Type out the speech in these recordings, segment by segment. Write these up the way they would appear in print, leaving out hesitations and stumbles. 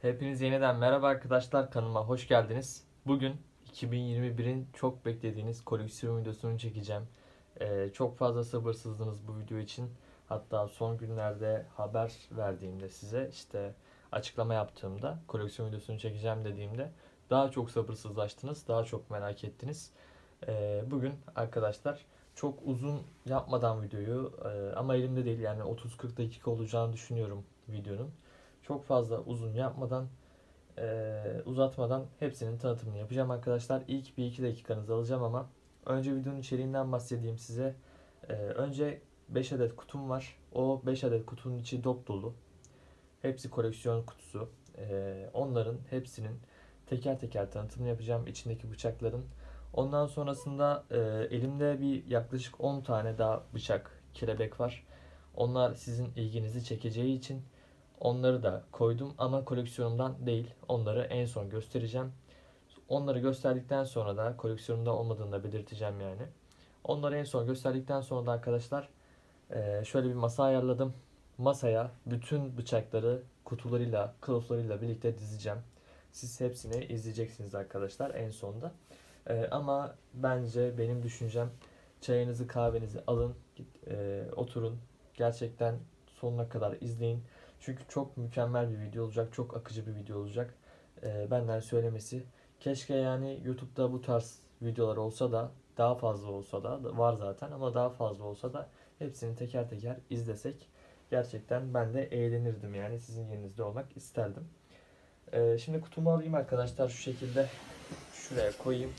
Hepiniz yeniden merhaba arkadaşlar, kanalıma hoş geldiniz. Bugün 2021'in çok beklediğiniz koleksiyon videosunu çekeceğim. Çok fazla sabırsızdınız bu video için. Hatta son günlerde haber verdiğimde size açıklama yaptığımda koleksiyon videosunu çekeceğim dediğimde daha çok sabırsızlaştınız, daha çok merak ettiniz. Bugün arkadaşlar çok uzun yapmadan videoyu ama elimde değil yani 30-40 dakika olacağını düşünüyorum videonun. Çok fazla uzun yapmadan, uzatmadan hepsinin tanıtımını yapacağım arkadaşlar. İlk bir iki dakikanızı alacağım ama önce videonun içeriğinden bahsedeyim size. Önce 5 adet kutum var. O 5 adet kutunun içi dop dolu. Hepsi koleksiyon kutusu. Onların hepsinin teker teker tanıtımını yapacağım. İçindeki bıçakların. Ondan sonrasında elimde bir yaklaşık 10 tane daha bıçak, kelebek var. Onlar sizin ilginizi çekeceği için onları da koydum ama koleksiyonumdan değil. Onları en son göstereceğim. Onları gösterdikten sonra da koleksiyonumda olmadığını da belirteceğim yani. Onları en son gösterdikten sonra da arkadaşlar şöyle bir masa ayarladım. Masaya bütün bıçakları kutularıyla, kılıflarıyla birlikte dizeceğim. Siz hepsini izleyeceksiniz arkadaşlar en sonda. Ama bence benim düşüncem çayınızı kahvenizi alın, oturun. Gerçekten sonuna kadar izleyin. Çünkü çok mükemmel bir video olacak. Çok akıcı bir video olacak. Benden söylemesi. Keşke yani YouTube'da bu tarz videolar olsa da daha fazla olsa da var zaten ama daha fazla olsa da hepsini teker teker izlesek. Gerçekten ben de eğlenirdim yani sizin yerinizde olmak isterdim. Şimdi kutumu alayım arkadaşlar şu şekilde. Şuraya koyayım.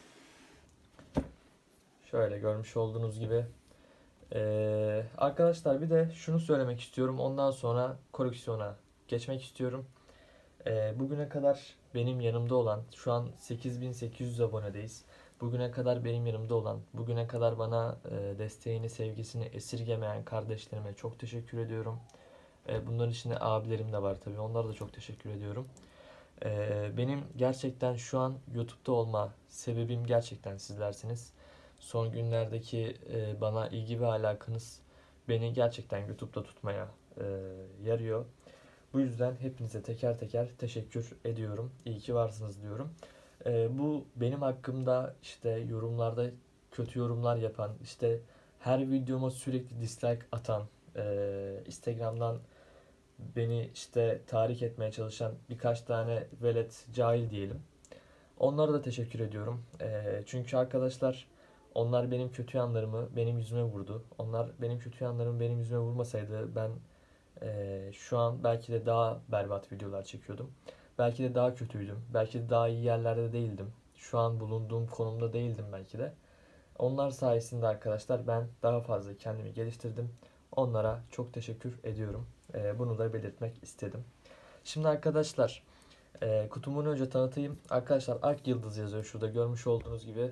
Şöyle görmüş olduğunuz gibi. Arkadaşlar bir de şunu söylemek istiyorum. Ondan sonra koleksiyona geçmek istiyorum. Bugüne kadar benim yanımda olan, şu an 8800 abonedeyiz. Bugüne kadar benim yanımda olan, bugüne kadar bana desteğini, sevgisini esirgemeyen kardeşlerime çok teşekkür ediyorum. Bunların içinde abilerim de var tabii. Onlara da çok teşekkür ediyorum. Benim gerçekten şu an YouTube'da olma sebebim gerçekten sizlersiniz. Son günlerdeki bana ilgi ve alakanız beni gerçekten YouTube'da tutmaya yarıyor. Bu yüzden hepinize teker teker teşekkür ediyorum. İyi ki varsınız diyorum. Bu benim hakkımda yorumlarda kötü yorumlar yapan, her videoma sürekli dislike atan, Instagram'dan beni tahrik etmeye çalışan birkaç tane velet cahil diyelim. Onlara da teşekkür ediyorum. Çünkü arkadaşlar onlar benim kötü yanlarımı benim yüzüme vurdu. Onlar benim kötü yanlarımı benim yüzüme vurmasaydı ben şu an belki de daha berbat videolar çekiyordum. Belki de daha kötüydüm. Belki de daha iyi yerlerde değildim. Şu an bulunduğum konumda değildim belki de. Onlar sayesinde arkadaşlar ben daha fazla kendimi geliştirdim. Onlara çok teşekkür ediyorum. Bunu da belirtmek istedim. Şimdi arkadaşlar kutumu önce tanıtayım. Arkadaşlar Ak Yıldız yazıyor şurada görmüş olduğunuz gibi.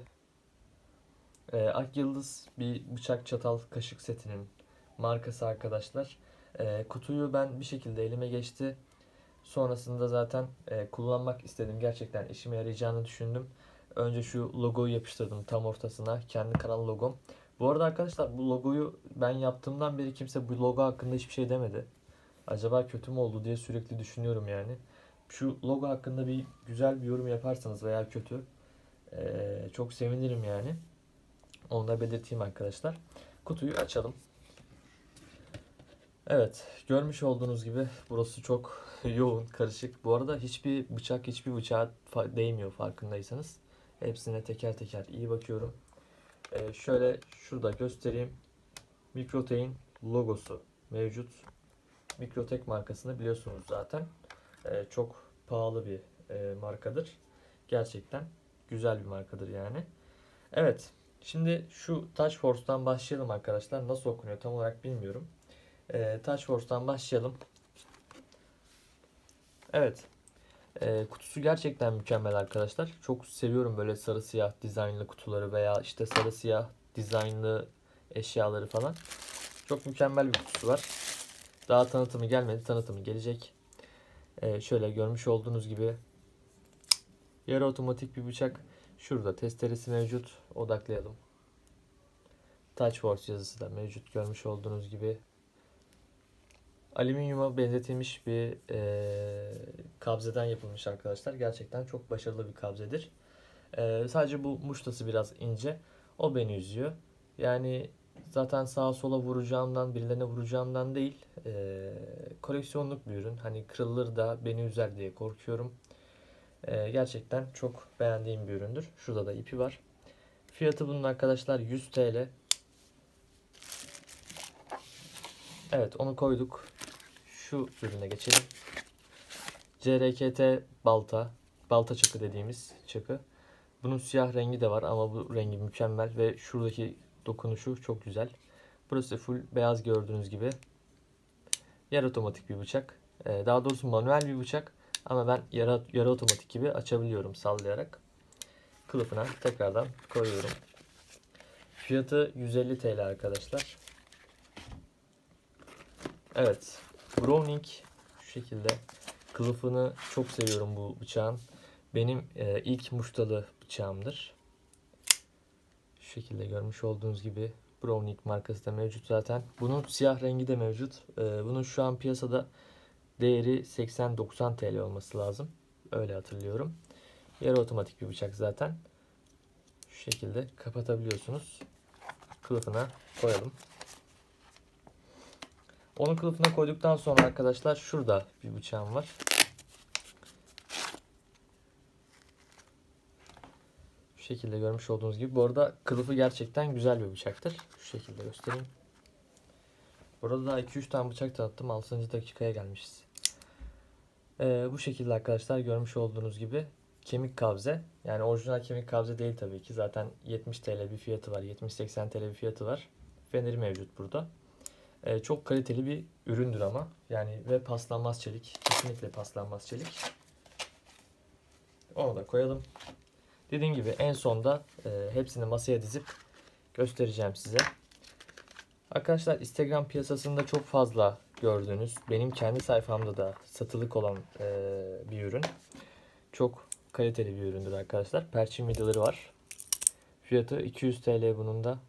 Ak Yıldız bir bıçak çatal kaşık setinin markası arkadaşlar. Kutuyu ben bir şekilde elime geçti. Sonrasında zaten kullanmak istedim. Gerçekten işime yarayacağını düşündüm. Önce şu logoyu yapıştırdım tam ortasına. Kendi kanal logom. Bu arada arkadaşlar bu logoyu ben yaptığımdan beri kimse bu logo hakkında hiçbir şey demedi. Acaba kötü mü oldu diye sürekli düşünüyorum yani. Şu logo hakkında bir güzel bir yorum yaparsanız veya kötü çok sevinirim yani. Onu da belirteyim arkadaşlar. Kutuyu açalım. Evet, görmüş olduğunuz gibi burası çok yoğun, karışık. Bu arada hiçbir bıçak hiçbir bıçağa değmiyor farkındaysanız. Hepsine teker teker iyi bakıyorum. Şöyle şurada göstereyim. Mikrotek'in logosu mevcut. Mikrotek markasını biliyorsunuz zaten. Çok pahalı bir markadır. Gerçekten güzel bir markadır yani. Evet, şimdi şu Touch Force'tan başlayalım arkadaşlar. Nasıl okunuyor tam olarak bilmiyorum. Touch Force'tan başlayalım. Evet. Kutusu gerçekten mükemmel arkadaşlar. Çok seviyorum böyle sarı siyah dizaynlı kutuları veya sarı siyah dizaynlı eşyaları falan. Çok mükemmel bir kutusu var. Daha tanıtımı gelmedi. Tanıtımı gelecek. Şöyle görmüş olduğunuz gibi yarı otomatik bir bıçak. Şurada testeresi mevcut. Odaklayalım. Touch Force yazısı da mevcut görmüş olduğunuz gibi. Alüminyuma benzetilmiş bir kabzeden yapılmış arkadaşlar. Gerçekten çok başarılı bir kabzedir. Sadece bu muştası biraz ince. O beni üzüyor. Yani zaten sağa sola vuracağımdan, birilerine vuracağımdan değil. Koleksiyonluk bir ürün. Hani kırılır da beni üzer diye korkuyorum. Gerçekten çok beğendiğim bir üründür. Şurada da ipi var. Fiyatı bunun arkadaşlar 100 TL. Evet, onu koyduk. Şu ürüne geçelim. CRKT balta. Balta çakı dediğimiz çakı. Bunun siyah rengi de var ama bu rengi mükemmel ve şuradaki dokunuşu çok güzel. Burası full beyaz gördüğünüz gibi. Yarı otomatik bir bıçak. Daha doğrusu manuel bir bıçak. Ama ben yarı otomatik gibi açabiliyorum sallayarak. Kılıfına tekrardan koyuyorum. Fiyatı 150 TL arkadaşlar. Evet. Browning şu şekilde. Kılıfını çok seviyorum bu bıçağın. Benim ilk muştalı bıçağımdır. Şu şekilde görmüş olduğunuz gibi Browning markası da mevcut zaten. Bunun siyah rengi de mevcut. Bunun şu an piyasada değeri 80-90 TL olması lazım. Öyle hatırlıyorum. Yarı otomatik bir bıçak zaten. Şu şekilde kapatabiliyorsunuz. Kılıfına koyalım. Onun kılıfına koyduktan sonra arkadaşlar şurada bir bıçağım var. Şu şekilde görmüş olduğunuz gibi. Bu arada kılıfı gerçekten güzel bir bıçaktır. Şu şekilde göstereyim. Burada da 2-3 tane bıçak tanıttım. 6. dakikaya gelmişiz. Bu şekilde arkadaşlar görmüş olduğunuz gibi kemik kabze. Yani orijinal kemik kabze değil tabii ki. Zaten 70 TL bir fiyatı var. 70-80 TL bir fiyatı var. Feneri mevcut burada. Çok kaliteli bir üründür ama. Yani ve paslanmaz çelik. Kesinlikle paslanmaz çelik. Onu da koyalım. Dediğim gibi en sonda hepsini masaya dizip göstereceğim size. Arkadaşlar Instagram piyasasında çok fazla gördüğünüz, benim kendi sayfamda da satılık olan bir ürün. Çok kaliteli bir üründür arkadaşlar. Perçin vidaları var. Fiyatı 200 TL bunun da.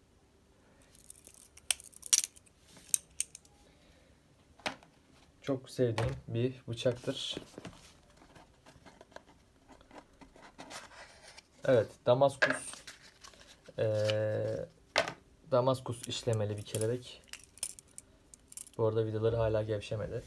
Çok sevdiğim bir bıçaktır. Evet, Damaskus işlemeli bir kelebek. Bu arada vidaları hala gevşemedi.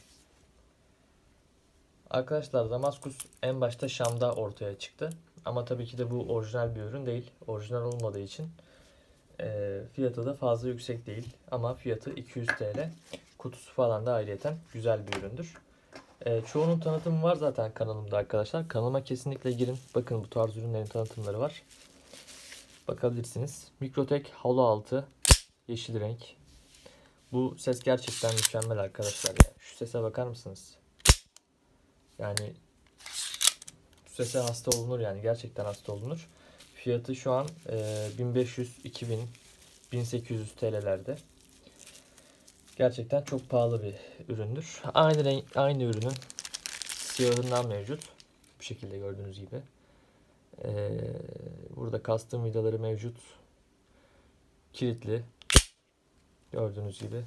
Arkadaşlar Damaskus en başta Şam'da ortaya çıktı. Ama tabii ki de bu orijinal bir ürün değil. Orijinal olmadığı için fiyatı da fazla yüksek değil. Ama fiyatı 200 TL. Kutusu falan da ayrıyeten güzel bir üründür. Çoğunun tanıtımı var zaten kanalımda arkadaşlar. Kanalıma kesinlikle girin. Bakın bu tarz ürünlerin tanıtımları var. Bakabilirsiniz. Mikrotek Halo 6 yeşil renk. Bu ses gerçekten mükemmel arkadaşlar ya. Şu sese bakar mısınız? Yani bu sese hasta olunur yani. Gerçekten hasta olunur. Fiyatı şu an 1500, 2000, 1800 TL'lerde. Gerçekten çok pahalı bir üründür. Aynı ürünün siyahından mevcut. Bu şekilde gördüğünüz gibi. Burada custom vidaları mevcut. Kilitli. Gördüğünüz gibi.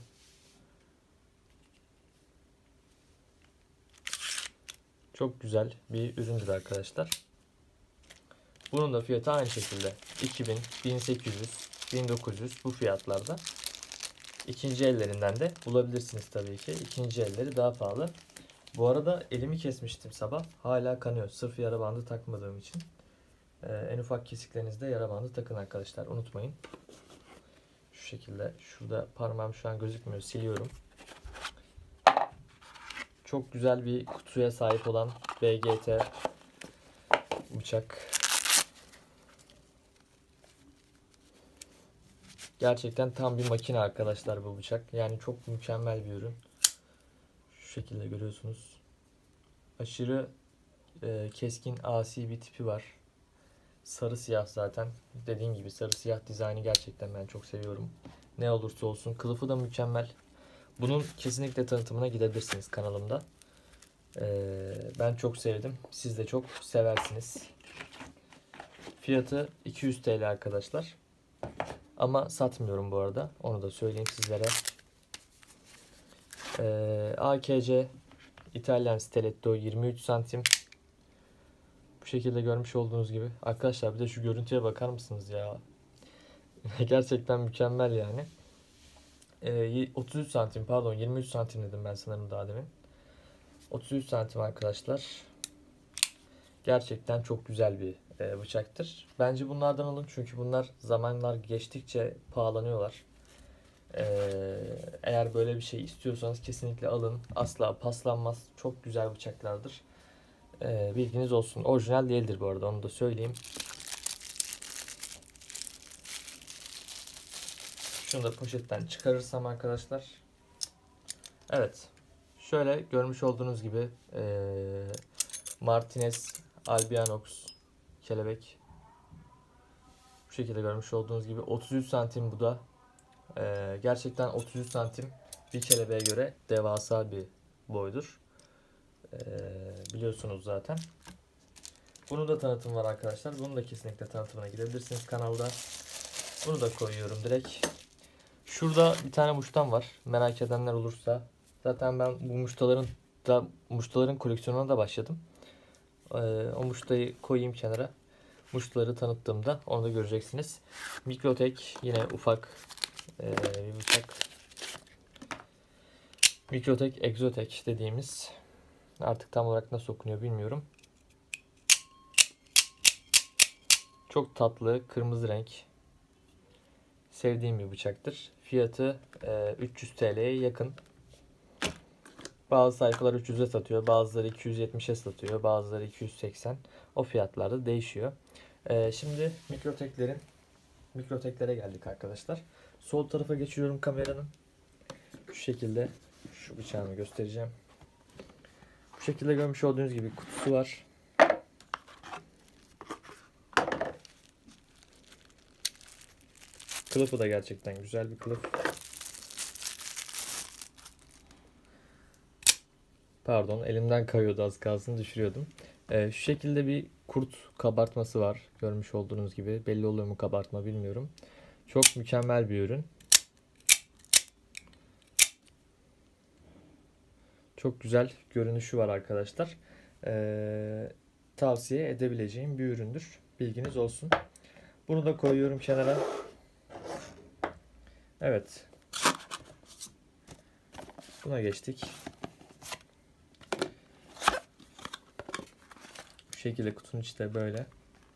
Çok güzel bir üründür arkadaşlar. Bunun da fiyatı aynı şekilde 2000, 1800, 1900 bu fiyatlarda. İkinci ellerinden de bulabilirsiniz tabii ki. İkinci elleri daha pahalı. Bu arada elimi kesmiştim sabah. Hala kanıyor. Sırf yara bandı takmadığım için. En ufak kesiklerinizde yara bandı takın arkadaşlar. Unutmayın. Şu şekilde. Şurada parmağım şu an gözükmüyor. Siliyorum. Çok güzel bir kutuya sahip olan BGT bıçak. Gerçekten tam bir makine arkadaşlar bu bıçak. Yani çok mükemmel bir ürün. Şu şekilde görüyorsunuz. Aşırı keskin asi bir tipi var. Sarı siyah zaten. Dediğim gibi sarı siyah dizaynı gerçekten ben çok seviyorum. Ne olursa olsun. Kılıfı da mükemmel. Bunun kesinlikle tanıtımına gidebilirsiniz kanalımda. Ben çok sevdim. Siz de çok seversiniz. Fiyatı 200 TL arkadaşlar. Ama satmıyorum bu arada. Onu da söyleyeyim sizlere. AKC İtalyan stiletto 23 santim. Bu şekilde görmüş olduğunuz gibi. Arkadaşlar bir de şu görüntüye bakar mısınız ya? Gerçekten mükemmel yani. 33 santim, pardon 23 santim dedim ben sanırım daha demin. 33 santim arkadaşlar. Gerçekten çok güzel bir bıçaktır. Bence bunlardan alın çünkü bunlar zamanlar geçtikçe pahalanıyorlar. Eğer böyle bir şey istiyorsanız kesinlikle alın. Asla paslanmaz. Çok güzel bıçaklardır. Bilginiz olsun. Orijinal değildir bu arada, onu da söyleyeyim. Şunu da poşetten çıkarırsam arkadaşlar. Evet. Şöyle görmüş olduğunuz gibi Martinez Albianox kelebek. Bu şekilde görmüş olduğunuz gibi 33 santim bu da. Gerçekten 33 santim bir kelebeğe göre devasa bir boydur. Biliyorsunuz zaten. Bunun da tanıtım var arkadaşlar. Bunun da kesinlikle tanıtımına gidebilirsiniz kanalda. Bunu da koyuyorum direkt. Şurada bir tane muştam var. Merak edenler olursa. Zaten ben bu muştaların koleksiyonuna da başladım. O muştayı koyayım kenara. Muştaları tanıttığımda onu da göreceksiniz. Mikrotek yine ufak bir bıçak. Mikrotek Exotek dediğimiz, artık tam olarak nasıl okunuyor bilmiyorum. Çok tatlı kırmızı renk. Sevdiğim bir bıçaktır. Fiyatı 300 TL'ye yakın. Bazı sayfalar 300'e satıyor. Bazıları 270'e satıyor. Bazıları 280. O fiyatlarda değişiyor. Şimdi mikroteklere geldik arkadaşlar. Sol tarafa geçiyorum kameranın. Şu şekilde şu bıçağımı göstereceğim. Bu şekilde görmüş olduğunuz gibi kutusu var. Kılıfı da gerçekten güzel bir kılıf. Pardon, elimden kayıyordu, az kalsın düşürüyordum. Şu şekilde bir kurt kabartması var. Görmüş olduğunuz gibi. Belli oluyor mu kabartma bilmiyorum. Çok mükemmel bir ürün. Çok güzel görünüşü var arkadaşlar. Tavsiye edebileceğim bir üründür. Bilginiz olsun. Bunu da koyuyorum kenara. Evet. Buna geçtik. Bu şekilde kutunun içi de böyle.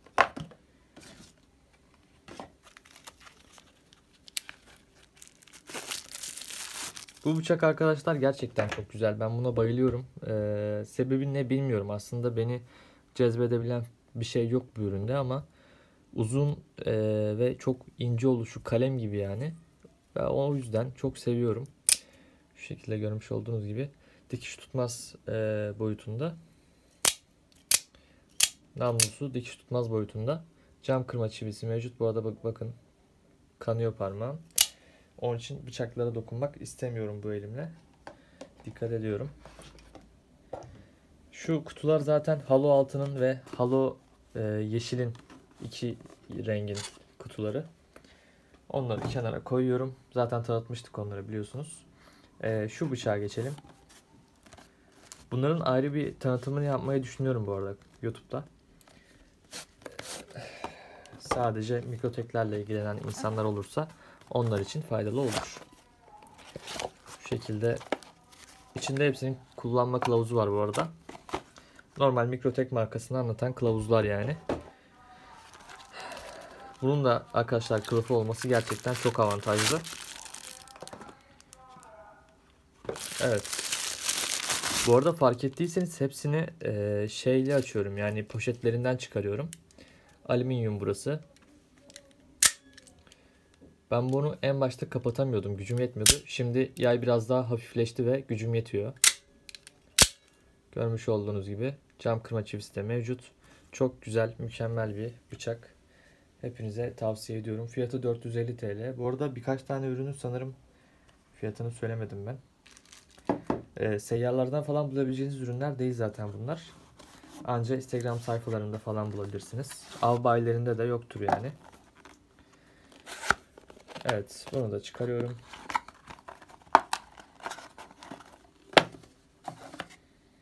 Bu bıçak arkadaşlar gerçekten çok güzel. Ben buna bayılıyorum. Sebebi ne bilmiyorum. Aslında beni cezbedebilen bir şey yok bu üründe ama uzun ve çok ince oluşu kalem gibi yani. Ben o yüzden çok seviyorum. Şu şekilde görmüş olduğunuz gibi dikiş tutmaz boyutunda. Namlusu dikiş tutmaz boyutunda. Cam kırma çivisi mevcut. Bu arada bakın kanıyor parmağım. Onun için bıçaklara dokunmak istemiyorum bu elimle. Dikkat ediyorum. Şu kutular zaten halo altının ve halo yeşilin iki rengin kutuları. Onları kenara koyuyorum. Zaten tanıtmıştık onları, biliyorsunuz. Şu bıçağa geçelim. Bunların ayrı bir tanıtımını yapmayı düşünüyorum bu arada YouTube'da. Sadece mikroteklerle ilgilenen insanlar olursa onlar için faydalı olur. Şu şekilde içinde hepsinin kullanma kılavuzu var bu arada. Normal Mikrotek markasını anlatan kılavuzlar yani. Bunun da arkadaşlar kılıfı olması gerçekten çok avantajlı. Evet. Bu arada fark ettiyseniz hepsini şeyle açıyorum, yani poşetlerinden çıkarıyorum. Alüminyum burası. Ben bunu en başta kapatamıyordum, gücüm yetmiyordu. Şimdi yay biraz daha hafifleşti ve gücüm yetiyor. Görmüş olduğunuz gibi cam kırma çivisi de mevcut. Çok güzel, mükemmel bir bıçak. Hepinize tavsiye ediyorum. Fiyatı 450 TL. Bu arada birkaç tane ürünü sanırım fiyatını söylemedim ben. Seyyarlardan falan bulabileceğiniz ürünler değil zaten bunlar. Ancak Instagram sayfalarında falan bulabilirsiniz. Av bayilerinde de yoktur yani. Evet, bunu da çıkarıyorum.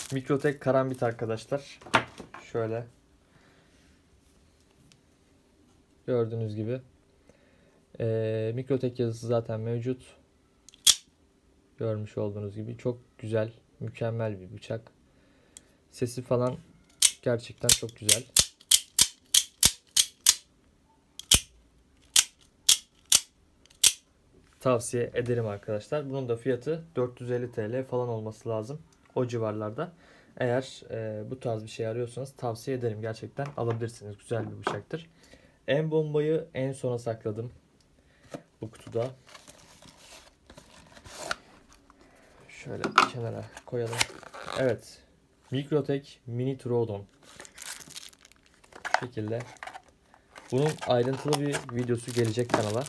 Mikrotek karambit arkadaşlar. Şöyle. Gördüğünüz gibi. Mikrotek yazısı zaten mevcut. Görmüş olduğunuz gibi. Çok güzel, mükemmel bir bıçak. Sesi falan gerçekten çok güzel. Tavsiye ederim arkadaşlar. Bunun da fiyatı 450 TL falan olması lazım. O civarlarda. Eğer bu tarz bir şey arıyorsanız tavsiye ederim. Gerçekten alabilirsiniz. Güzel bir bıçaktır. En bombayı en sona sakladım. Bu kutuda. Şöyle kenara koyalım. Evet. Mikrotek Mini Troodon. Bu şekilde. Bunun ayrıntılı bir videosu gelecek kanala.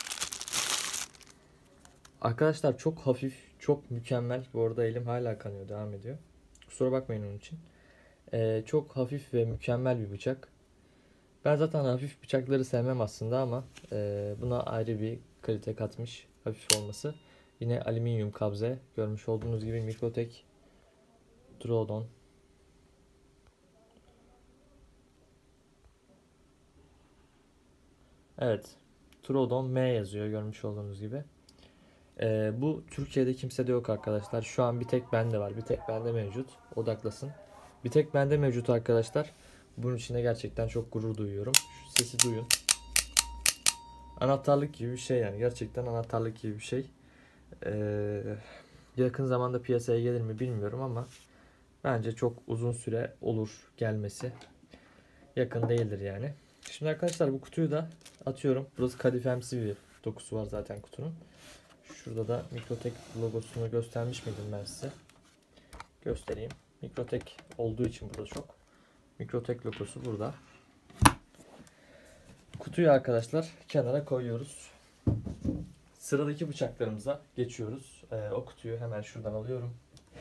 Arkadaşlar çok hafif, çok mükemmel. Bu arada elim hala kanıyor, devam ediyor. Kusura bakmayın onun için. Çok hafif ve mükemmel bir bıçak. Ben zaten hafif bıçakları sevmem aslında ama buna ayrı bir kalite katmış hafif olması. Yine alüminyum kabze. Görmüş olduğunuz gibi Mikrotek Troodon. Evet. Troodon M yazıyor görmüş olduğunuz gibi. Bu Türkiye'de kimsede yok arkadaşlar. Şu an bir tek bende var. Bir tek bende mevcut. Odaklasın. Bir tek bende mevcut arkadaşlar. Bunun için de gerçekten çok gurur duyuyorum. Şu sesi duyun. Anahtarlık gibi bir şey yani. Gerçekten anahtarlık gibi bir şey. Yakın zamanda piyasaya gelir mi bilmiyorum ama bence çok uzun süre olur gelmesi. Yakın değildir yani. Şimdi arkadaşlar bu kutuyu da atıyorum. Burası kadifemsi bir dokusu var zaten kutunun. Şurada da Mikrotek logosunu göstermiş miydim ben size? Göstereyim. Mikrotek olduğu için burada çok. Mikrotek logosu burada. Kutuyu arkadaşlar kenara koyuyoruz. Sıradaki bıçaklarımıza geçiyoruz. O kutuyu hemen şuradan alıyorum.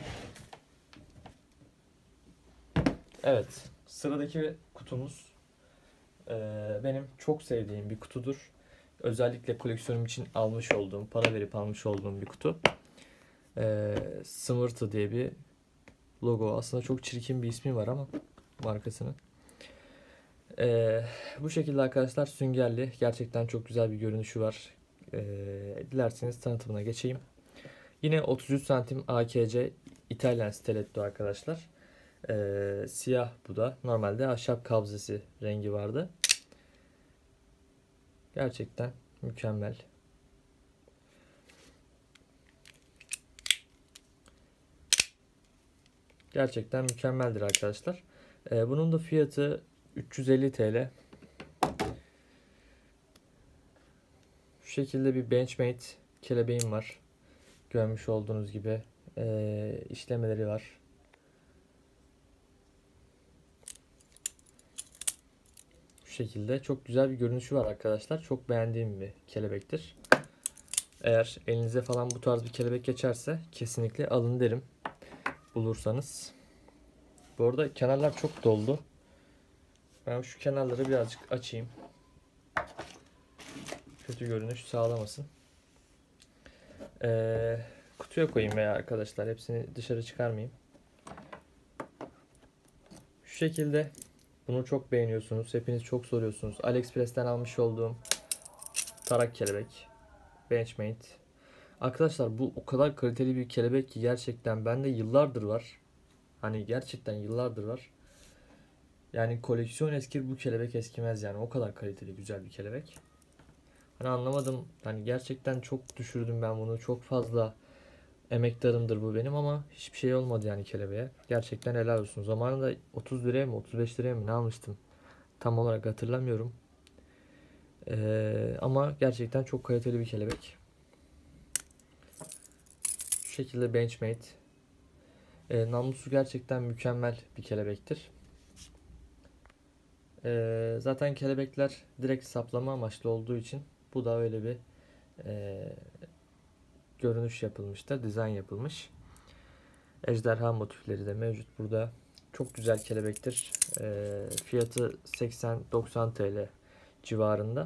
Evet. Sıradaki kutumuz benim çok sevdiğim bir kutudur. Özellikle koleksiyonum için almış olduğum, para verip almış olduğum bir kutu. Smurta diye bir logo. Aslında çok çirkin bir ismi var ama markasının. Bu şekilde arkadaşlar süngerli. Gerçekten çok güzel bir görünüşü var. Dilerseniz tanıtımına geçeyim. Yine 33 santim AKC İtalyan stiletto arkadaşlar. Siyah bu da. Normalde ahşap kabzesi rengi vardı. Gerçekten mükemmel. Gerçekten mükemmeldir arkadaşlar. Bunun da fiyatı 350 TL. Şu şekilde bir Benchmade kelebeğim var. Görmüş olduğunuz gibi işlemeleri var. Şu şekilde çok güzel bir görünüşü var arkadaşlar. Çok beğendiğim bir kelebektir. Eğer elinize falan bu tarz bir kelebek geçerse kesinlikle alın derim. Bulursanız. Bu arada kenarlar çok doldu. Ben şu kenarları birazcık açayım. Kötü görünüş sağlamasın. Kutuya koyayım veya arkadaşlar hepsini dışarı çıkarmayayım. Şu şekilde bunu çok beğeniyorsunuz. Hepiniz çok soruyorsunuz. AliExpress'ten almış olduğum tarak kelebek. Benchmade. Arkadaşlar bu o kadar kaliteli bir kelebek ki gerçekten bende yıllardır var. Hani gerçekten yıllardır var. Yani koleksiyon eskir bu kelebek eskimez yani. O kadar kaliteli güzel bir kelebek. Hani anlamadım. Hani gerçekten çok düşürdüm ben bunu. Çok fazla emektarımdır bu benim ama hiçbir şey olmadı yani kelebeğe. Gerçekten helal olsun. Zamanında 30 liraya mı 35 liraya mı ne almıştım? Tam olarak hatırlamıyorum. Ama gerçekten çok kaliteli bir kelebek. Şu şekilde Benchmade. Namlusu gerçekten mükemmel bir kelebektir. Zaten kelebekler direkt saplama amaçlı olduğu için bu da öyle bir görünüş yapılmıştır. Dizayn yapılmış. Ejderha motifleri de mevcut burada. Çok güzel kelebektir. Fiyatı 80-90 TL civarında.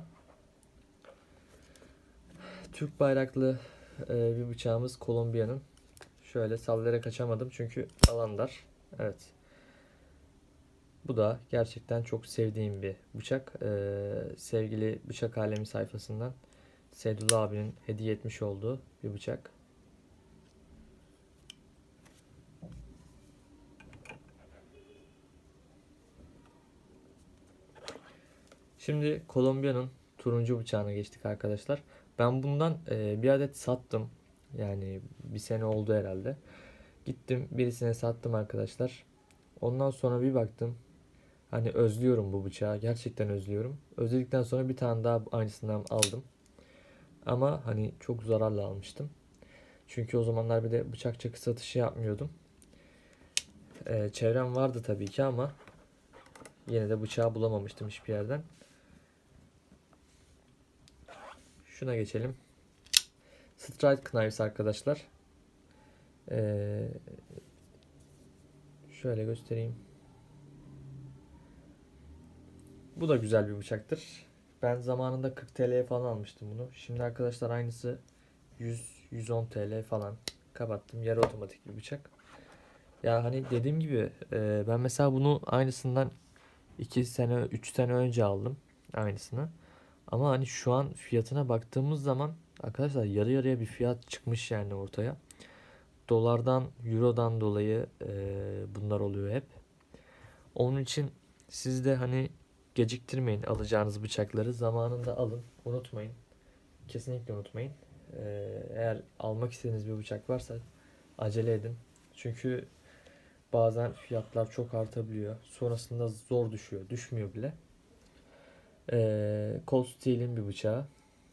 Türk bayraklı bir bıçağımız Kolombiya'nın. Şöyle sallayarak açamadım çünkü alan dar. Evet. Bu da gerçekten çok sevdiğim bir bıçak. Sevgili Bıçak Alemi sayfasından Seydullah abinin hediye etmiş olduğu bir bıçak. Şimdi Kolombiya'nın turuncu bıçağına geçtik arkadaşlar. Ben bundan bir adet sattım. Yani bir sene oldu herhalde. Gittim birisine sattım arkadaşlar. Ondan sonra bir baktım. Hani özlüyorum bu bıçağı. Gerçekten özlüyorum. Özledikten sonra bir tane daha aynısından aldım. Ama hani çok zararla almıştım. Çünkü o zamanlar bir de bıçak çakı satışı yapmıyordum. Çevrem vardı tabii ki ama yine de bıçağı bulamamıştım hiçbir yerden. Şuna geçelim. Strike Knives arkadaşlar. Ee, Şöyle göstereyim. Bu da güzel bir bıçaktır. Ben zamanında 40 TL'ye falan almıştım bunu. Şimdi arkadaşlar aynısı 100-110 TL falan. Kapattım. Yarı otomatik bir bıçak. Ya hani dediğim gibi ben mesela bunu aynısından 2 sene 3 sene önce aldım. Aynısını. Ama hani şu an fiyatına baktığımız zaman arkadaşlar yarı yarıya bir fiyat çıkmış yani ortaya. Dolardan, eurodan dolayı bunlar oluyor hep. Onun için siz de hani geciktirmeyin alacağınız bıçakları. Zamanında alın. Unutmayın. Kesinlikle unutmayın. Eğer almak istediğiniz bir bıçak varsa acele edin. Çünkü bazen fiyatlar çok artabiliyor. Sonrasında zor düşüyor. Düşmüyor bile. Cold Steel'in bir bıçağı.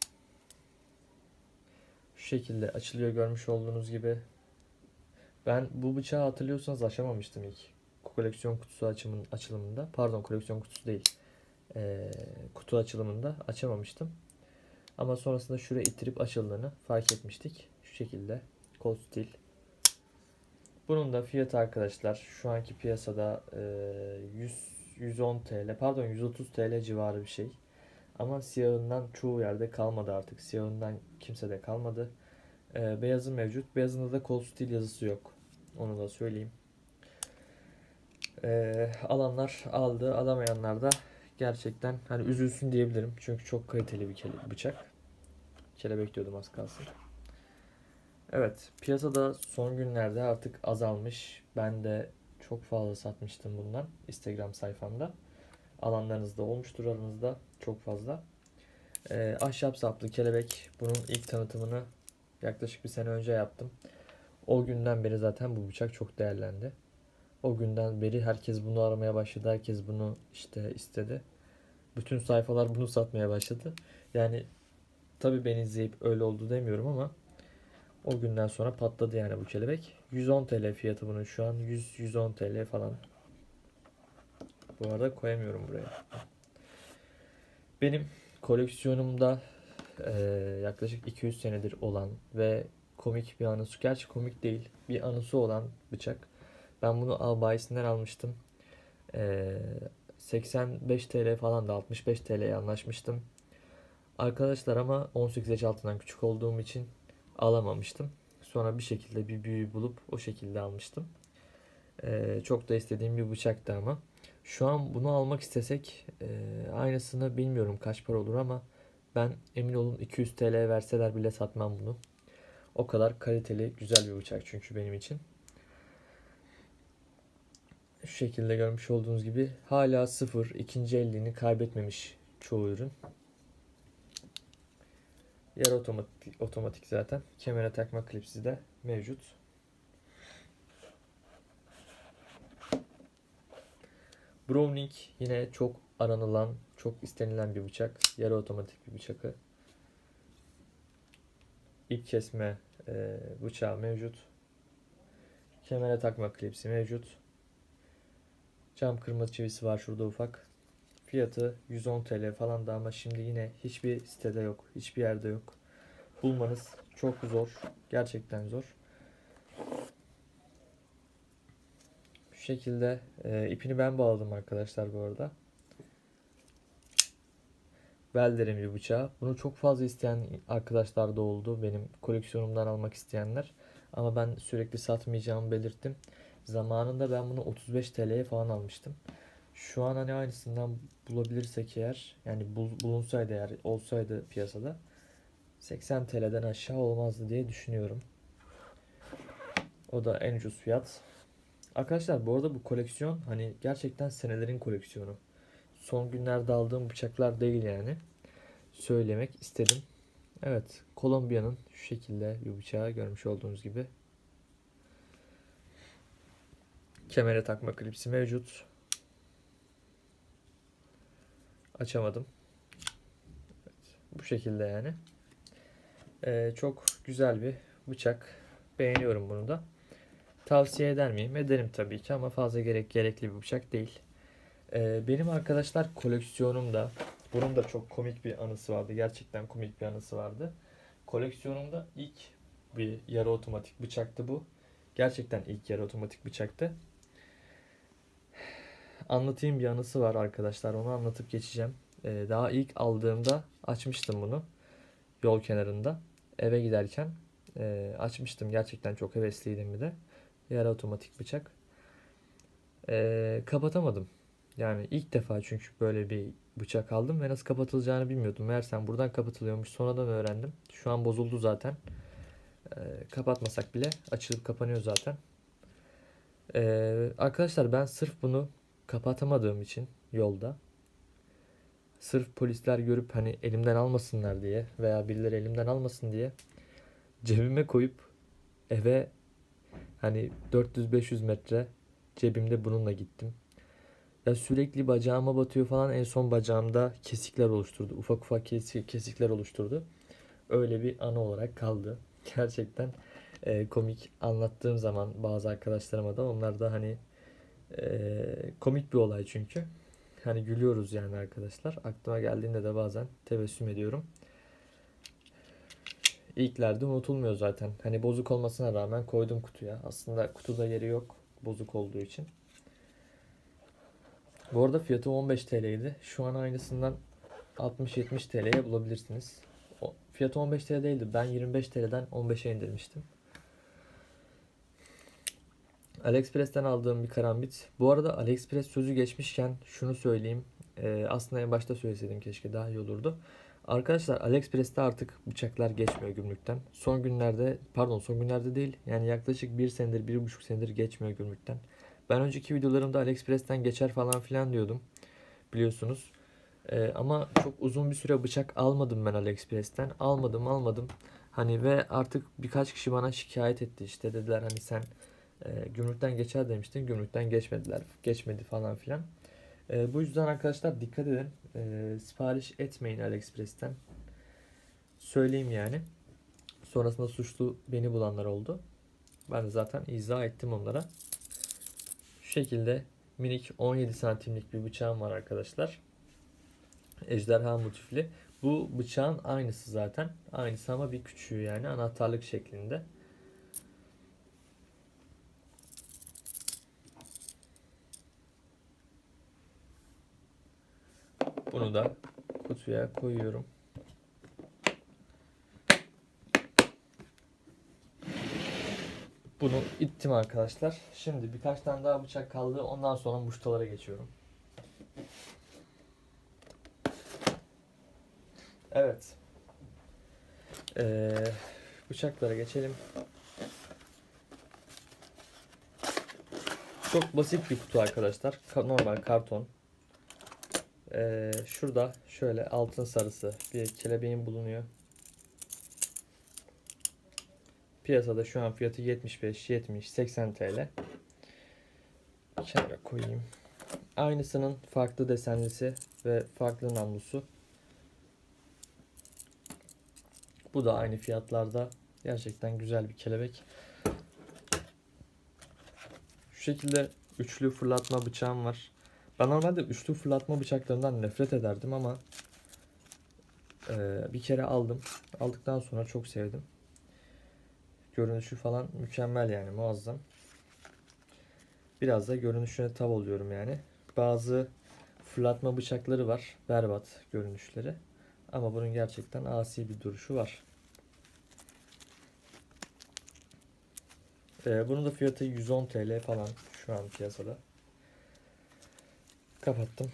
Şu şekilde açılıyor görmüş olduğunuz gibi. Ben bu bıçağı hatırlıyorsanız açamamıştım ilk. Koleksiyon kutusu açılımında. Pardon, koleksiyon kutusu değil. Kutu açılımında açamamıştım. Ama sonrasında şuraya ittirip açıldığını fark etmiştik. Şu şekilde. Cold Steel. Bunun da fiyatı arkadaşlar şu anki piyasada 110 TL, pardon 130 TL civarı bir şey. Ama siyahından çoğu yerde kalmadı artık. Siyahından kimse de kalmadı. Beyazı mevcut. Beyazında da Cold Steel yazısı yok. Onu da söyleyeyim. Alanlar aldı, alamayanlar da gerçekten hani üzülsün diyebilirim. Çünkü çok kaliteli bir bıçak. Kelebek diyordum az kalsın. Evet, piyasada son günlerde artık azalmış. Ben de çok fazla satmıştım bundan Instagram sayfamda. Alanlarınızda olmuştur aranızda çok fazla. Ahşap saplı kelebek. Bunun ilk tanıtımını yaklaşık bir sene önce yaptım. O günden beri zaten bu bıçak çok değerlendi. O günden beri herkes bunu aramaya başladı. Herkes bunu işte istedi. Bütün sayfalar bunu satmaya başladı. Yani tabii beni izleyip öyle oldu demiyorum ama o günden sonra patladı yani bu kelebek. 110 TL fiyatı bunun şu an. 100-110 TL falan. Bu arada koyamıyorum buraya. Benim koleksiyonumda yaklaşık 200 senedir olan ve komik bir anısı, gerçi komik değil, bir anısı olan bıçak. Ben bunu albayisinden almıştım. Eee 85 TL falan da 65 TL'ye anlaşmıştım. Arkadaşlar ama 18 yaş altından küçük olduğum için alamamıştım. Sonra bir şekilde bir büyüğü bulup o şekilde almıştım. Çok da istediğim bir bıçaktı ama. Şu an bunu almak istesek aynısını bilmiyorum kaç para olur ama ben emin olun 200 TL verseler bile satmam bunu. O kadar kaliteli, güzel bir bıçak çünkü benim için. Şu şekilde görmüş olduğunuz gibi hala sıfır, ikinci elliğini kaybetmemiş çoğu ürün. Yarı otomatik zaten. Kemere takma klipsi de mevcut. Browning yine çok aranılan, çok istenilen bir bıçak. Yarı otomatik bir bıçakı. İp kesme bıçağı mevcut. Kemere takma klipsi mevcut. Cam kırma çivisi var şurada ufak. Fiyatı 110 TL falan da ama şimdi yine hiçbir sitede yok. Hiçbir yerde yok. Bulmanız çok zor. Gerçekten zor. Şu şekilde ipini ben bağladım arkadaşlar bu arada. Welder'in bir bıçağı. Bunu çok fazla isteyen arkadaşlar da oldu. Benim koleksiyonumdan almak isteyenler. Ama ben sürekli satmayacağımı belirttim. Zamanında ben bunu 35 TL'ye falan almıştım. Şu an hani aynısından bulabilirsek eğer, yani bulunsaydı eğer, olsaydı piyasada 80 TL'den aşağı olmazdı diye düşünüyorum. O da en ucuz fiyat. Arkadaşlar bu arada bu koleksiyon hani gerçekten senelerin koleksiyonu. Son günlerde aldığım bıçaklar değil yani. Söylemek istedim. Evet, Kolombiya'nın şu şekilde bir bıçağı görmüş olduğunuz gibi. Kemere takma klipsi mevcut. Açamadım. Evet, bu şekilde yani. Çok güzel bir bıçak. Beğeniyorum bunu da. Tavsiye eder miyim? Ederim tabii ki ama fazla gerekli bir bıçak değil. Benim arkadaşlar koleksiyonumda, bunun da çok komik bir anısı vardı. Gerçekten komik bir anısı vardı. Koleksiyonumda ilk bir yarı otomatik bıçaktı bu. Gerçekten ilk yarı otomatik bıçaktı. Anlatayım, bir anısı var arkadaşlar. Onu anlatıp geçeceğim. Daha ilk aldığımda açmıştım bunu. Yol kenarında. Eve giderken açmıştım. Gerçekten çok hevesliydim bir de. Yarı otomatik bıçak. Kapatamadım. Yani ilk defa çünkü böyle bir bıçak aldım ve nasıl kapatılacağını bilmiyordum. Meğersem buradan kapatılıyormuş. Sonradan öğrendim. Şu an bozuldu zaten. Kapatmasak bile açılıp kapanıyor zaten. Arkadaşlar ben sırf bunu kapatamadığım için yolda, sırf polisler görüp hani elimden almasınlar diye veya birileri elimden almasın diye cebime koyup eve, hani 400-500 metre cebimde bununla gittim. Ya sürekli bacağıma batıyor falan, en son bacağımda kesikler oluşturdu. Ufak ufak kesikler oluşturdu. Öyle bir anı olarak kaldı. Gerçekten komik, anlattığım zaman bazı arkadaşlarıma da, onlar da hani komik bir olay çünkü. Hani gülüyoruz yani arkadaşlar. Aklıma geldiğinde de bazen tebessüm ediyorum. İlklerde unutulmuyor zaten. Hani bozuk olmasına rağmen koydum kutuya. Aslında kutuda yeri yok, bozuk olduğu için. Bu arada fiyatı 15 TL'ydi. Şu an aynısından 60-70 TL'ye bulabilirsiniz. Fiyatı 15 TL değildi. Ben 25 TL'den 15'e indirmiştim. AliExpress'ten aldığım bir karambit. Bu arada AliExpress sözü geçmişken şunu söyleyeyim. Aslında en başta söyleseydim keşke, daha iyi olurdu. Arkadaşlar AliExpress'te artık bıçaklar geçmiyor gümrükten. Son günlerde, pardon son günlerde değil, yani yaklaşık 1 senedir, 1,5 senedir geçmiyor gümrükten. Ben önceki videolarımda AliExpress'ten geçer falan filan diyordum, biliyorsunuz. Ama çok uzun bir süre bıçak almadım ben AliExpress'ten. Almadım. Hani ve artık birkaç kişi bana şikayet etti, işte dediler hani sen gümrükten geçer demiştin, gümrükten geçmedi falan filan. Bu yüzden arkadaşlar dikkat edin. Sipariş etmeyin AliExpress'ten. Söyleyeyim yani. Sonrasında suçlu beni bulanlar oldu. Ben de zaten izah ettim onlara. Şu şekilde minik 17 santimlik bir bıçağım var arkadaşlar. Ejderha motifli. Bu bıçağın aynısı zaten. Aynısı ama bir küçüğü, yani anahtarlık şeklinde. Bunu da kutuya koyuyorum. Bunu ittim arkadaşlar. Şimdi birkaç tane daha bıçak kaldı. Ondan sonra muştalara geçiyorum. Evet. Bıçaklara geçelim. Çok basit bir kutu arkadaşlar. Normal karton. Şurada şöyle altın sarısı bir kelebeğin bulunuyor. Piyasada şu an fiyatı 75, 70, 80 TL. Kenara koyayım. Aynısının farklı desenlisi ve farklı namlusu. Bu da aynı fiyatlarda. Gerçekten güzel bir kelebek. Şu şekilde üçlü fırlatma bıçağım var. Ben normalde üçlü fırlatma bıçaklarından nefret ederdim ama bir kere aldım. Aldıktan sonra çok sevdim. Görünüşü falan mükemmel, yani muazzam. Biraz da görünüşüne tav oluyorum yani. Bazı fırlatma bıçakları var, berbat görünüşleri. Ama bunun gerçekten asi bir duruşu var. Bunun da fiyatı 110 TL falan şu an piyasada. Kapattım.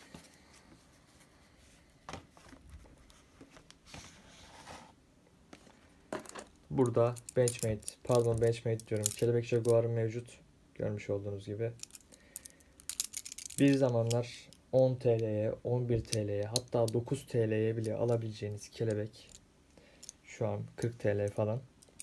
Burada Benchmade diyorum. Kelebek Jaguar'ım mevcut. Görmüş olduğunuz gibi. Bir zamanlar 10 TL'ye, 11 TL'ye, hatta 9 TL'ye bile alabileceğiniz kelebek şu an 40 TL falan.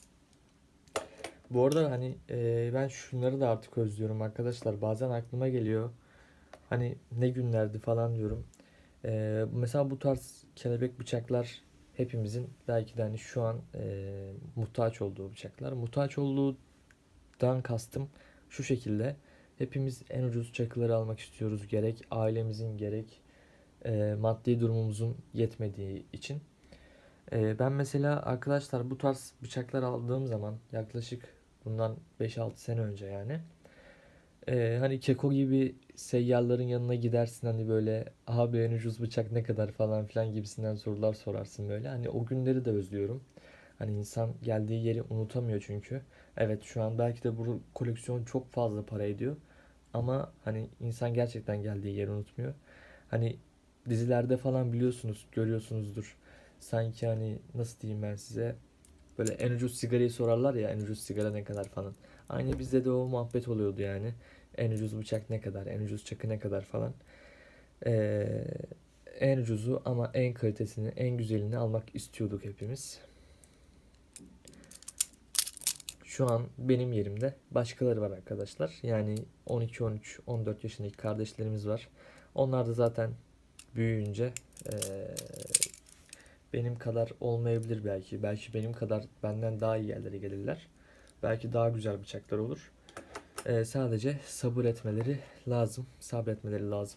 Bu arada hani ben şunları da artık özlüyorum arkadaşlar. Bazen aklıma geliyor. Hani ne günlerdi falan diyorum. Mesela bu tarz kelebek bıçaklar hepimizin belki de hani şu an muhtaç olduğu bıçaklar. Muhtaç olduğundan kastım şu şekilde. Hepimiz en ucuz çakıları almak istiyoruz. Gerek ailemizin gerek maddi durumumuzun yetmediği için. Ben mesela arkadaşlar bu tarz bıçaklar aldığım zaman yaklaşık bundan 5-6 sene önce yani. Hani Keko gibi seyyarların yanına gidersin hani böyle abi en ucuz bıçak ne kadar falan filan gibisinden sorular sorarsın böyle. Hani o günleri de özlüyorum. Hani insan geldiği yeri unutamıyor çünkü. Evet şu an belki de bu koleksiyon çok fazla para ediyor. Ama hani insan gerçekten geldiği yeri unutmuyor. Hani dizilerde falan biliyorsunuz, görüyorsunuzdur. Sanki hani nasıl diyeyim ben size böyle en ucuz sigarayı sorarlar ya en ucuz sigara ne kadar falan. Aynı bizde de o muhabbet oluyordu yani. En ucuz bıçak ne kadar, en ucuz çakı ne kadar falan. Ee, En ucuzu ama en kalitesini, en güzelini almak istiyorduk hepimiz. Şu an benim yerimde başkaları var arkadaşlar. Yani 12, 13, 14 yaşındaki kardeşlerimiz var. Onlar da zaten büyüyünce benim kadar olmayabilir belki. Belki benim kadar benden daha iyi yerlere gelirler. Belki daha güzel bıçaklar olur. Sadece sabır etmeleri lazım. Sabretmeleri lazım.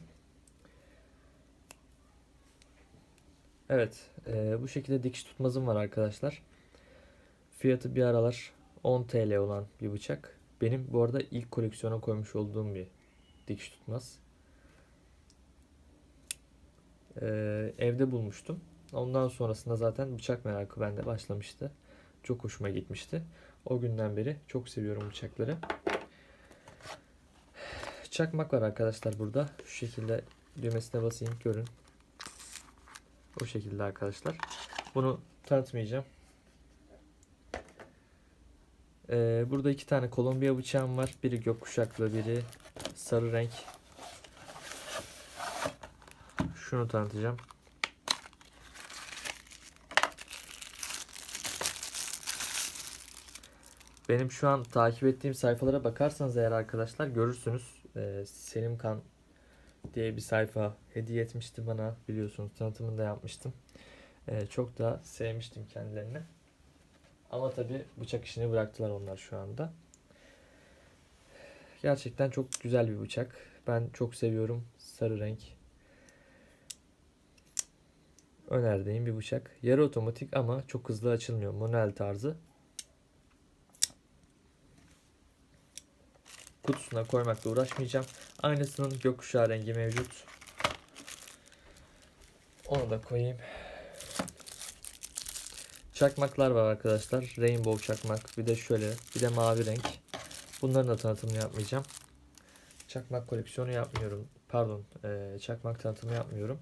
Evet. Bu şekilde dikiş tutmazım var arkadaşlar. Fiyatı bir aralar 10 TL olan bir bıçak. Benim bu arada ilk koleksiyona koymuş olduğum bir dikiş tutmaz. Evde bulmuştum. Ondan sonrasında zaten bıçak merakı bende başlamıştı. Çok hoşuma gitmişti. O günden beri çok seviyorum bıçakları. Çakmak var arkadaşlar burada. Şu şekilde düğmesine basayım görün. O şekilde arkadaşlar. Bunu tanıtmayacağım. Burada iki tane Kolombiya bıçağım var. Biri gökkuşaklı, biri sarı renk. Şunu tanıtacağım. Benim şu an takip ettiğim sayfalara bakarsanız eğer arkadaşlar görürsünüz. Selim Kan diye bir sayfa hediye etmişti bana. Biliyorsunuz tanıtımını da yapmıştım. Çok da sevmiştim kendilerini. Ama tabi bıçak işini bıraktılar onlar şu anda. Gerçekten çok güzel bir bıçak. Ben çok seviyorum. Sarı renk. Önerdiğim bir bıçak. Yarı otomatik ama çok hızlı açılmıyor. Manuel tarzı. Kutusuna koymakla uğraşmayacağım. Aynısının gökkuşağı rengi mevcut. Onu da koyayım. Çakmaklar var arkadaşlar. Rainbow çakmak. Bir de şöyle. Bir de mavi renk. Bunların da tanıtımını yapmayacağım. Çakmak koleksiyonu yapmıyorum. Pardon. Çakmak tanıtımı yapmıyorum.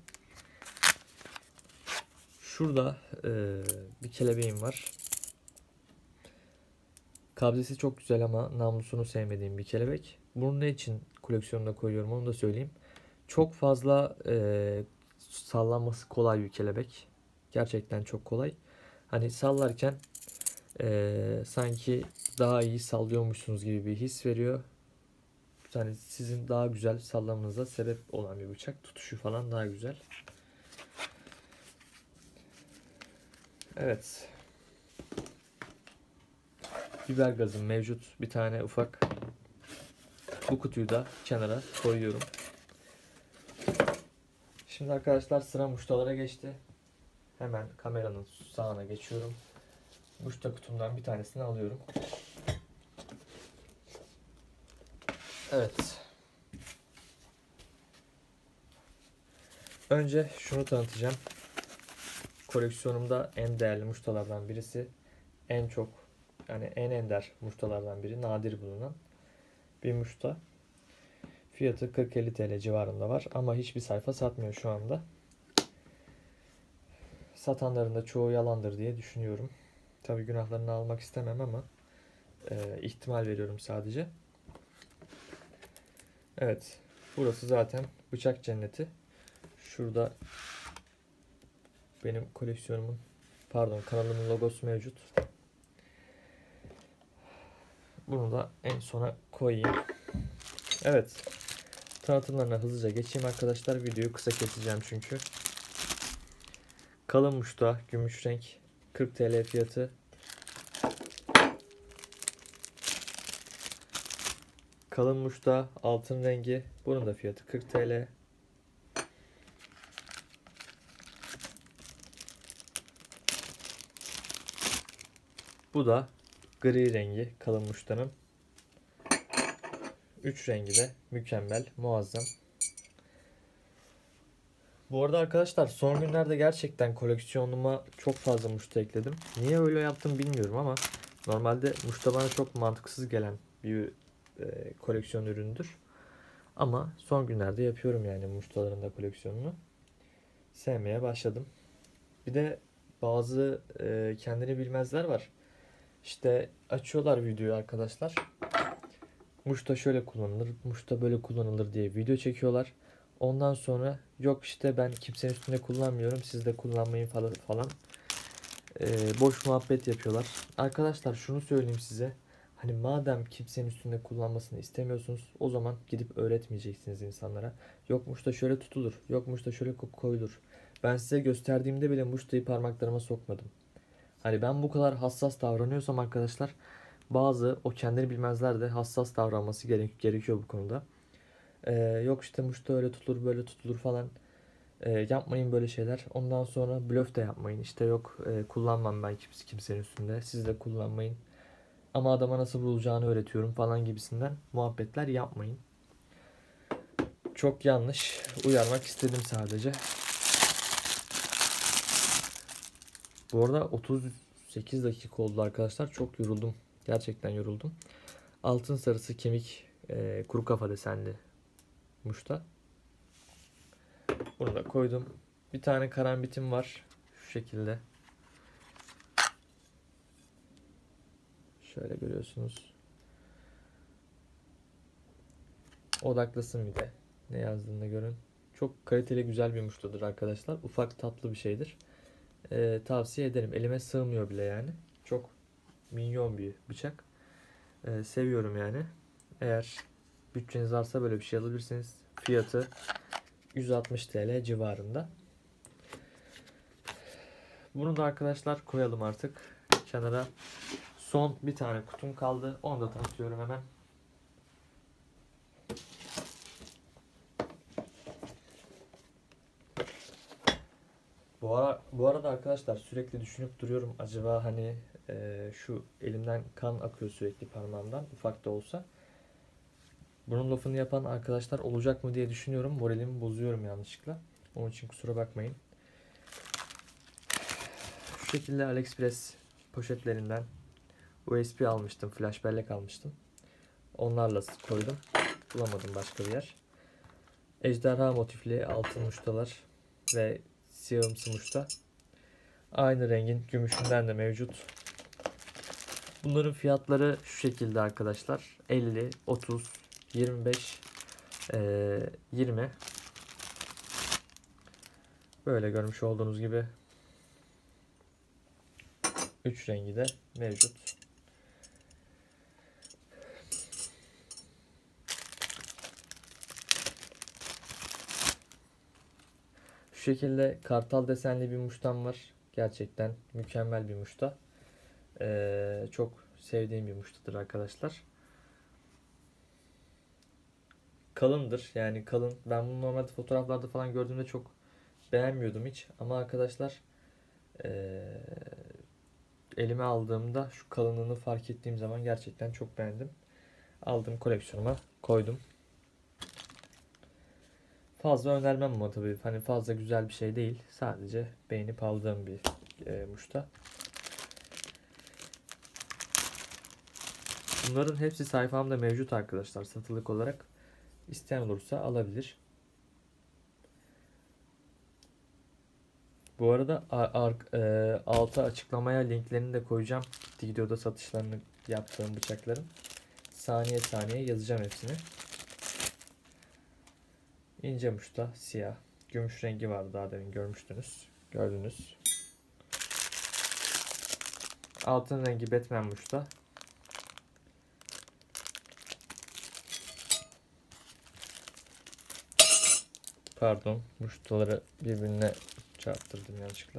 Şurada bir kelebeğim var. Kabzesi çok güzel ama namlusunu sevmediğim bir kelebek. Bunu ne için koleksiyonuna koyuyorum onu da söyleyeyim. Çok fazla sallanması kolay bir kelebek. Gerçekten çok kolay. Hani sallarken sanki daha iyi sallıyormuşsunuz gibi bir his veriyor. Yani sizin daha güzel sallamanıza sebep olan bir bıçak. Tutuşu falan daha güzel. Evet. Biber gazım mevcut. Bir tane ufak. Bu kutuyu da kenara koyuyorum. Şimdi arkadaşlar sıra muştalara geçti. Hemen kameranın sağına geçiyorum. Muşta kutumdan bir tanesini alıyorum. Evet. Önce şunu tanıtacağım. Koleksiyonumda en değerli muştalardan birisi. En çok Yani en ender muştalardan biri. Nadir bulunan bir muşta. Fiyatı 40-50 TL civarında var. Ama hiçbir sayfa satmıyor şu anda. Satanların da çoğu yalandır diye düşünüyorum. Tabi günahlarını almak istemem ama ihtimal veriyorum sadece. Evet. Burası zaten bıçak cenneti. Şurada benim koleksiyonumun, pardon, kanalımın logosu mevcut. Bunu da en sona koyayım. Evet. Tanıtımlarına hızlıca geçeyim arkadaşlar. Videoyu kısa keseceğim çünkü. Kalın muşta, gümüş renk, 40 TL fiyatı. Kalın muşta, altın rengi. Bunun da fiyatı 40 TL. Bu da gri rengi kalın muştanın. 3 rengi de mükemmel, muazzam. Bu arada arkadaşlar son günlerde gerçekten koleksiyonuma çok fazla muşta ekledim. Niye öyle yaptım bilmiyorum ama normalde muşta bana çok mantıksız gelen bir koleksiyon üründür. Ama son günlerde yapıyorum yani muştaların da koleksiyonunu. Sevmeye başladım. Bir de bazı kendini bilmezler var. İşte açıyorlar videoyu arkadaşlar. Muşta şöyle kullanılır, muşta böyle kullanılır diye video çekiyorlar. Ondan sonra yok işte ben kimsenin üstünde kullanmıyorum, siz de kullanmayın falan. Boş muhabbet yapıyorlar. Arkadaşlar şunu söyleyeyim size. Hani madem kimsenin üstünde kullanmasını istemiyorsunuz, o zaman gidip öğretmeyeceksiniz insanlara. Yok muşta şöyle tutulur, yok muşta şöyle koyulur. Ben size gösterdiğimde bile muştayı parmaklarıma sokmadım. Hani ben bu kadar hassas davranıyorsam arkadaşlar, bazı o kendini bilmezler de hassas davranması gerekiyor bu konuda. Yok işte muşta öyle tutulur böyle tutulur falan. Yapmayın böyle şeyler. Ondan sonra blöf de yapmayın. İşte yok kullanmam ben kimsenin üstünde. Siz de kullanmayın. Ama adama nasıl vurulacağını öğretiyorum falan gibisinden muhabbetler yapmayın. Çok yanlış. Uyarmak istedim sadece. Bu arada 38 dakika oldu arkadaşlar. Çok yoruldum. Gerçekten yoruldum. Altın sarısı kemik kuru kafa desenli muşta. Bunu da koydum. Bir tane karambitim var. Şu şekilde. Şöyle görüyorsunuz. Odaklısın bir de. Ne yazdığını görün. Çok kaliteli güzel bir muştadır arkadaşlar. Ufak tatlı bir şeydir. Tavsiye ederim. Elime sığmıyor bile yani. Çok minyon bir bıçak. Seviyorum yani. Eğer bütçeniz varsa böyle bir şey alabilirsiniz. Fiyatı 160 TL civarında. Bunu da arkadaşlar koyalım artık kenara. Son bir tane kutum kaldı. Onu da tanıtıyorum hemen. Bu arada arkadaşlar sürekli düşünüp duruyorum. Acaba hani şu elimden kan akıyor sürekli parmağımdan, ufak da olsa. Bunun lafını yapan arkadaşlar olacak mı diye düşünüyorum. Moralimi bozuyorum yanlışlıkla. Onun için kusura bakmayın. Şu şekilde AliExpress poşetlerinden USB almıştım. Flash bellek almıştım. Onlarla koydum. Bulamadım başka bir yer. Ejderha motifli altın muştalar ve siyahımsı muşta. Aynı rengin gümüşünden de mevcut. Bunların fiyatları şu şekilde arkadaşlar. 50, 30, 25, 20. Böyle görmüş olduğunuz gibi 3 rengi de mevcut. Şu şekilde kartal desenli bir muştam var. Gerçekten mükemmel bir muşta. Çok sevdiğim bir muştadır arkadaşlar. Kalındır, yani kalın. Ben bunu normalde fotoğraflarda falan gördüğümde çok beğenmiyordum hiç. Ama arkadaşlar elime aldığımda şu kalınlığını fark ettiğim zaman gerçekten çok beğendim. Aldım, koleksiyonuma koydum. Fazla önermem ama tabii hani fazla güzel bir şey değil. Sadece beğenip aldığım bir muşta. Bunların hepsi sayfamda mevcut arkadaşlar, satılık olarak. İsteyen olursa alabilir. Bu arada alta açıklamaya linklerini de koyacağım. Videoda satışlarını yaptığım bıçakların. Saniye saniye yazacağım hepsini. İnce muşta siyah. Gümüş rengi vardı, daha demin görmüştünüz. Gördünüz. Altın rengi Batman muşta. Pardon, muştaları birbirine çarptırdım yanlışlıkla.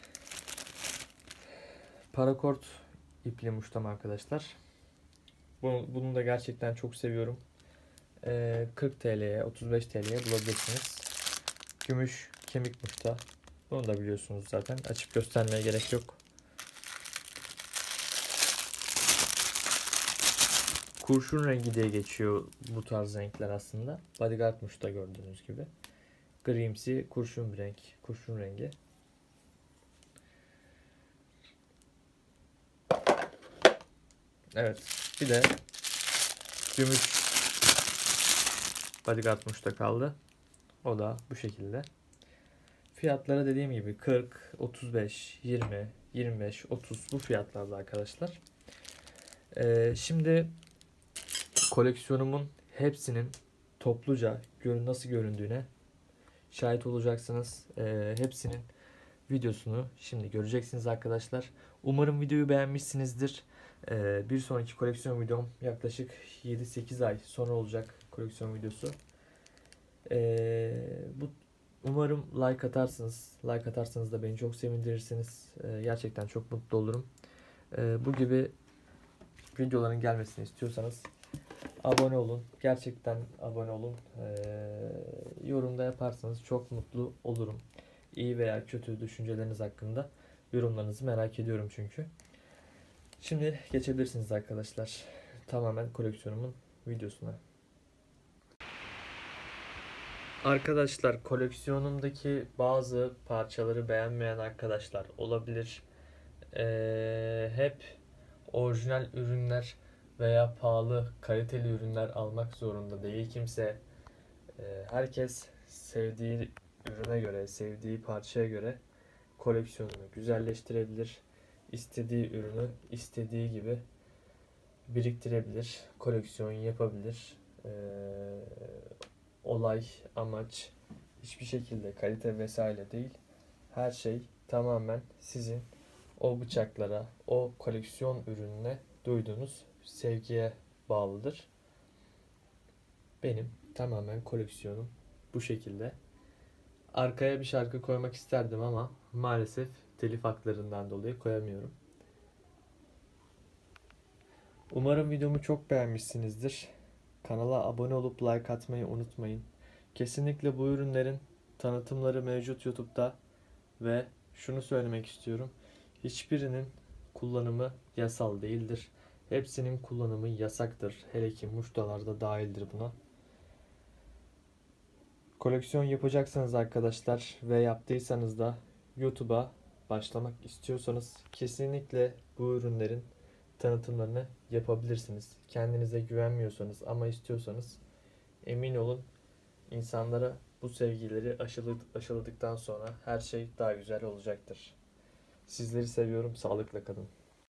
Parakort ipli muştam arkadaşlar. Bunu da gerçekten çok seviyorum. 40 TL'ye, 35 TL'ye bulabilirsiniz. Gümüş kemik muşta. Bunu da biliyorsunuz zaten. Açıp göstermeye gerek yok. Kurşun rengi diye geçiyor bu tarz renkler aslında. Bodyguard muşta gördüğünüz gibi. Grimsi kurşun rengi. Evet. Bir de gümüş bodyguard muşta kaldı. O da bu şekilde. Fiyatları dediğim gibi 40, 35, 20, 25, 30 bu fiyatlarda arkadaşlar. Şimdi koleksiyonumun hepsinin topluca nasıl göründüğüne şahit olacaksınız. Hepsinin videosunu şimdi göreceksiniz arkadaşlar. Umarım videoyu beğenmişsinizdir. Bir sonraki koleksiyon videom yaklaşık 7-8 ay sonra olacak koleksiyon videosu. Umarım like atarsınız. Like atarsanız da beni çok sevindirirsiniz. Gerçekten çok mutlu olurum. Bu gibi videoların gelmesini istiyorsanız abone olun. Gerçekten abone olun. Yorumda yaparsanız çok mutlu olurum. İyi veya kötü düşünceleriniz hakkında yorumlarınızı merak ediyorum çünkü. Şimdi geçebilirsiniz arkadaşlar. Tamamen koleksiyonumun videosuna. Arkadaşlar, koleksiyonumdaki bazı parçaları beğenmeyen arkadaşlar olabilir. Hep orijinal ürünler veya pahalı, kaliteli ürünler almak zorunda değil kimse. Herkes sevdiği ürüne göre, sevdiği parçaya göre koleksiyonunu güzelleştirebilir. İstediği ürünü istediği gibi biriktirebilir, koleksiyon yapabilir. Olay, amaç hiçbir şekilde kalite vesaire değil. Her şey tamamen sizin o bıçaklara, o koleksiyon ürününe duyduğunuz sevgiye bağlıdır. Benim tamamen koleksiyonum bu şekilde. Arkaya bir şarkı koymak isterdim ama maalesef telif haklarından dolayı koyamıyorum. Umarım videomu çok beğenmişsinizdir. Kanala abone olup like atmayı unutmayın. Kesinlikle bu ürünlerin tanıtımları mevcut YouTube'da ve şunu söylemek istiyorum. Hiçbirinin kullanımı yasal değildir. Hepsinin kullanımı yasaktır. Hele ki muştalarda dahildir buna. Koleksiyon yapacaksanız arkadaşlar ve yaptıysanız da YouTube'a başlamak istiyorsanız kesinlikle bu ürünlerin tanıtımlarını yapabilirsiniz. Kendinize güvenmiyorsanız ama istiyorsanız emin olun, insanlara bu sevgileri aşıladıktan sonra her şey daha güzel olacaktır. Sizleri seviyorum. Sağlıkla kalın.